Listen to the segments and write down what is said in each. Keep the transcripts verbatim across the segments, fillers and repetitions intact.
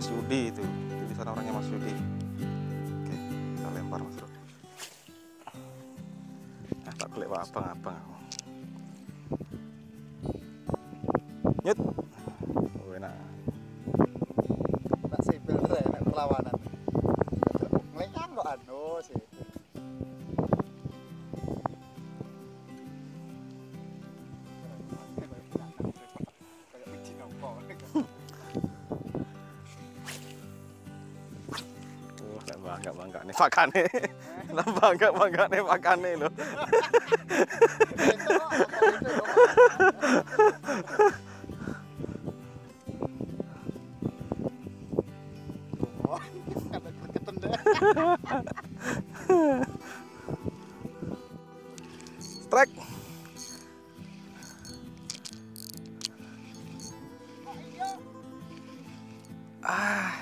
Mas Yudi itu. Di sana orangnya Mas Yudi. Oke, kita lempar Mas Bro. Nah, tak kelek abang-abang. Nyet. Oh, enak. Nak sipil tuh enak perlawanan. Ngelenyang kok anu sih. Bangga bangga nih pakane, lah bangga bangga nih pakane lo. Strike. Ah.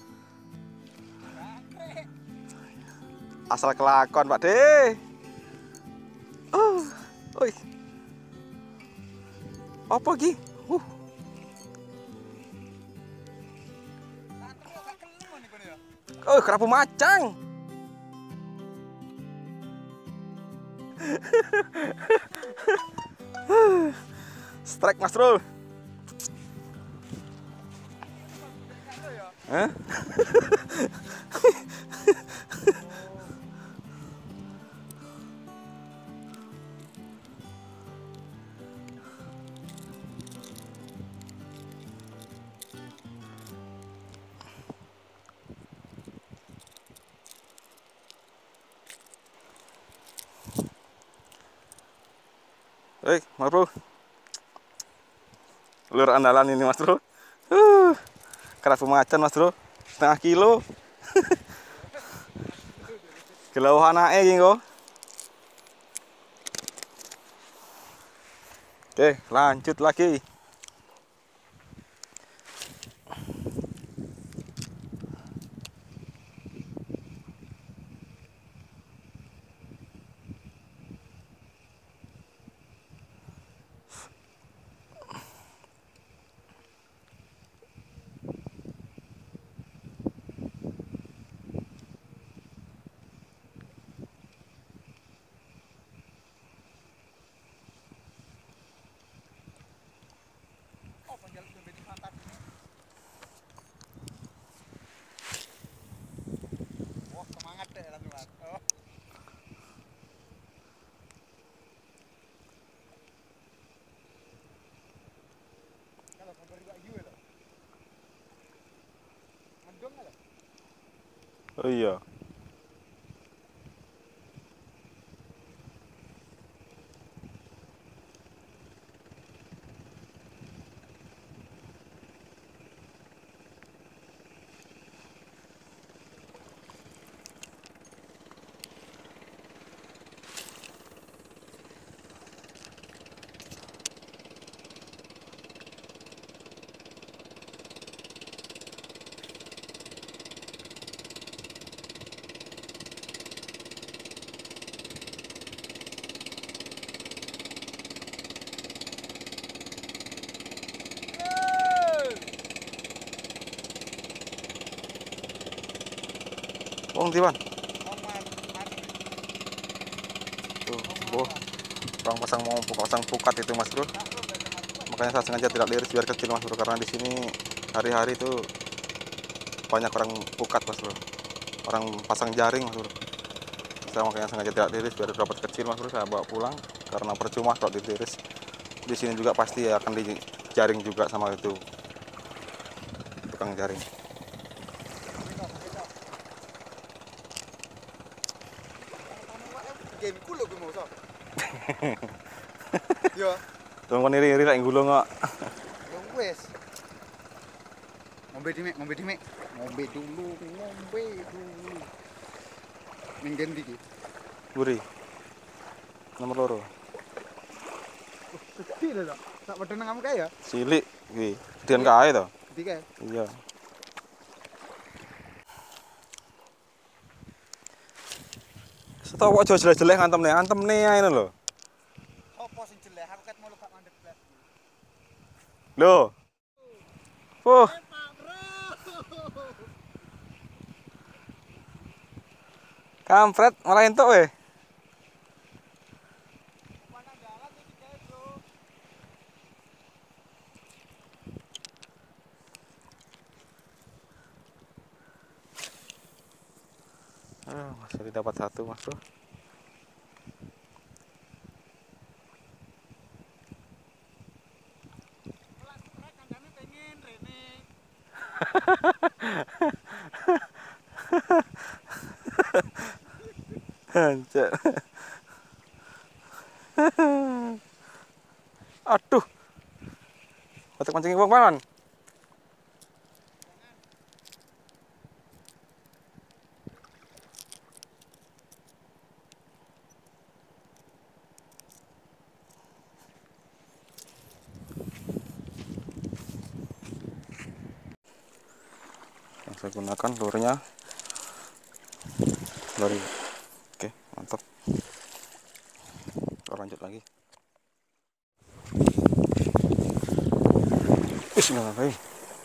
Asal kelakon Pak De. Oh, oi. Apa ki? Uh. Oh, kerapu macang. Strike Mas Bro. Hah? Hei, Mas Bro. Lur andalan ini Mas Bro. Uh, kerapu macan Mas Bro. Setengah kilo. Gelau anake iki kok. Oke, lanjut lagi. Oh iya. Wong Tiwan. Tuh, oh, orang pasang mau pasang pukat itu Mas Bro. Makanya saya sengaja tidak liris biar kecil Mas Bro, karena di sini hari-hari itu banyak orang pukat Mas Bro. Orang pasang jaring Mas Bro. Saya makanya sengaja tidak liris biar dapat kecil Mas Bro, saya bawa pulang karena percuma kalau diliris. Di sini juga pasti akan dijaring juga sama itu tukang jaring. Game ku lho mau so. Yo. Tunggu iri-iri lek gulung kok. Ya wis. Ngombe dimek, ngombe dimek. Ngombe dulu, ngombe dulu. Ning ngendi iki? Buri. Nomor loro. Gede lho, Dok. Tak wedhen nang kamu kae ya? Cilik kuwi. Gedean kae to. Gede kae. Iya. Setau kok aja jelek-jelek ngantem nih, antem nih ae lho. Apa sing jelek? Aku ket mulu gak mandek blas. Lho. Fuh. Pak Bro. Kampret, malah entuk weh. Ah, masih dapat satu, Mas Bro. Anjir. Aduh. Otak mancing ibang panan. Yang saya gunakan lurnya dari. Oke, mantap. Kita lanjut lagi. Bismillahirrahmanirrahim.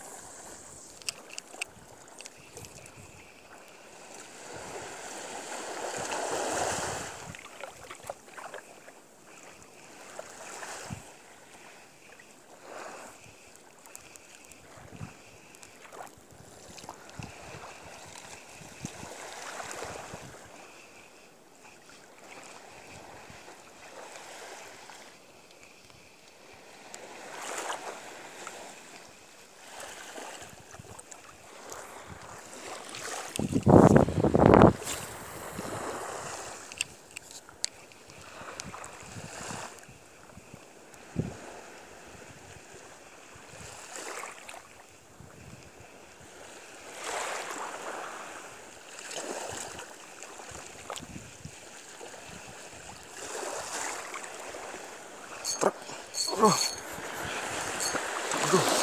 Truk. Aduh. Aduh.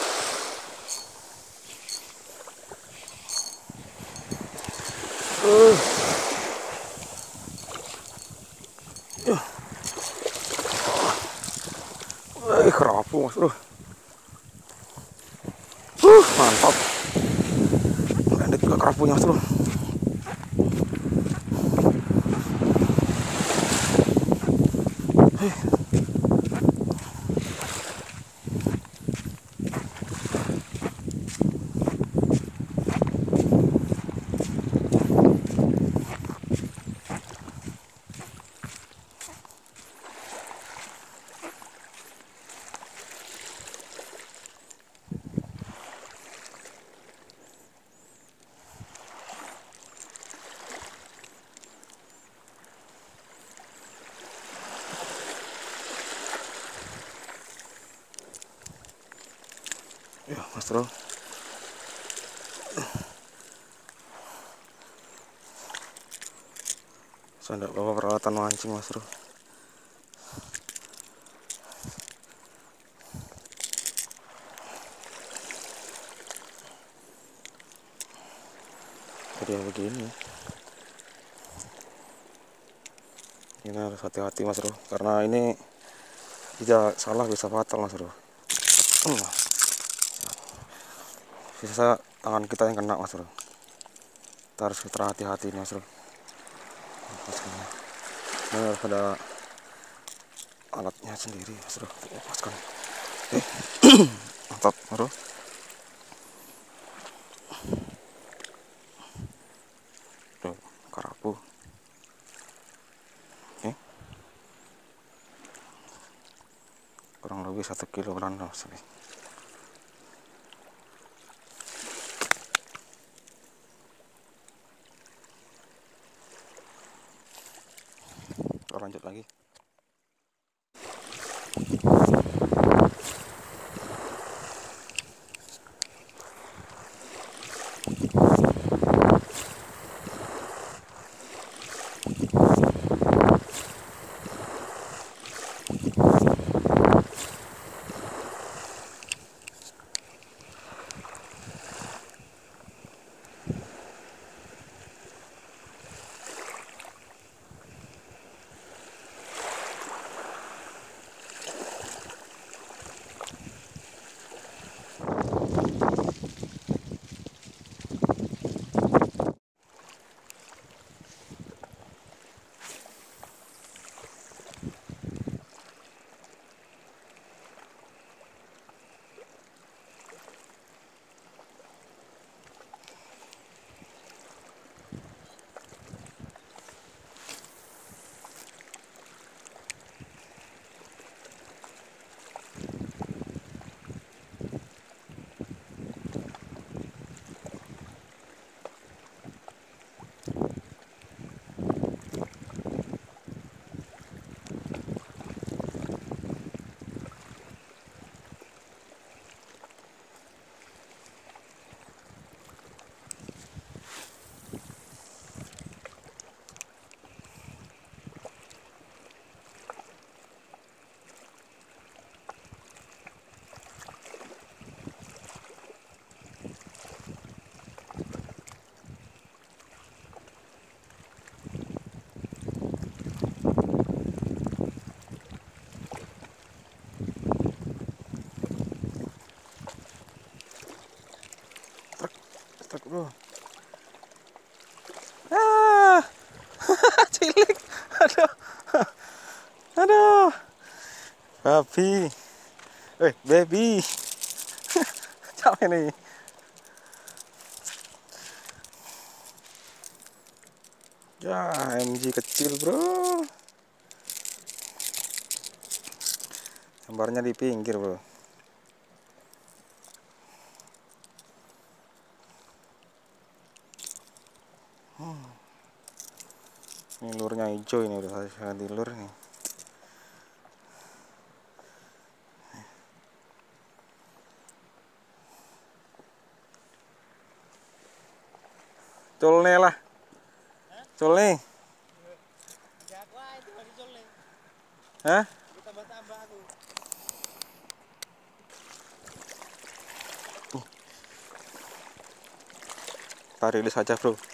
Uh. Uh. Eh, kerapu, Mas Bro. Uh, mantap. Landek juga kerapunya, Mas Bro. Eh. Ya, Mas Bro. Saya tidak bawa peralatan mancing, Mas Bro. Jadi ya begini. Ini harus hati-hati, Mas Bro, karena ini tidak salah bisa fatal, Mas Bro. Sisa tangan kita yang kena, Mas Bro. Kita harus hati-hati nih, Mas Bro. Ini harus ada alatnya sendiri, Mas Bro. Lepaskan. Eh. Mantap, Mas Bro. Tuh, karapu. Oke. Kurang lebih satu kilogram, Mas Bro. Kita lanjut lagi. truk bro. Ah, cilik, aduh, aduh, babi, eh baby, capek nih. Ya, M G kecil bro, gambarnya di pinggir bro. Hmm. Ini lurnya hijau, ini udah saya ganti lur nih. Col nih lah, col nih. Hah? Tambah-tambah aku. Kita rilis aja bro.